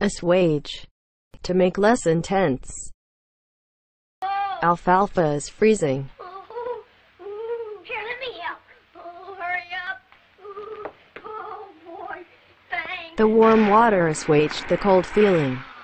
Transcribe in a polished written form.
Assuage. To make less intense. Alfalfa is freezing. Here, let me help. Hurry up. Oh, boy. Thanks. The warm water assuaged the cold feeling.